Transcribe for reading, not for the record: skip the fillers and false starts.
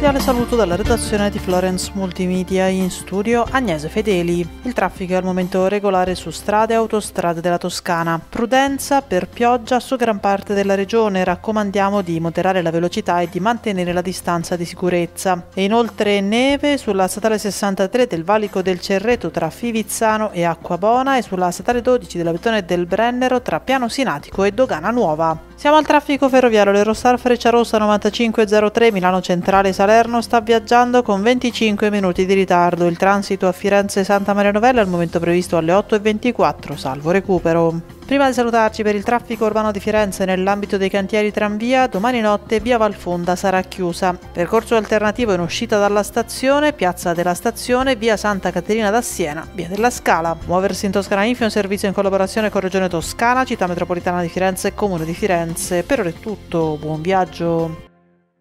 cordiale saluto dalla redazione di Florence Multimedia, in studio Agnese Fedeli. Il traffico è al momento regolare su strade e autostrade della Toscana. Prudenza per pioggia su gran parte della regione, raccomandiamo di moderare la velocità e di mantenere la distanza di sicurezza. E inoltre neve sulla statale 63 del valico del Cerreto tra Fivizzano e Acquabona e sulla statale 12 della Betone e del Brennero tra Piano Sinatico e Dogana Nuova. Siamo al traffico ferroviario, l'Eurostar Frecciarossa 9503 Milano Centrale Salerno sta viaggiando con 25 minuti di ritardo. Il transito a Firenze Santa Maria Novella è al momento previsto alle 8:24, salvo recupero. Prima di salutarci, per il traffico urbano di Firenze nell'ambito dei cantieri tranvia, domani notte via Valfonda sarà chiusa. Percorso alternativo in uscita dalla stazione, piazza della stazione, via Santa Caterina da Siena, via della Scala. Muoversi in Toscana Info è un servizio in collaborazione con Regione Toscana, Città Metropolitana di Firenze e Comune di Firenze. Per ora è tutto, buon viaggio!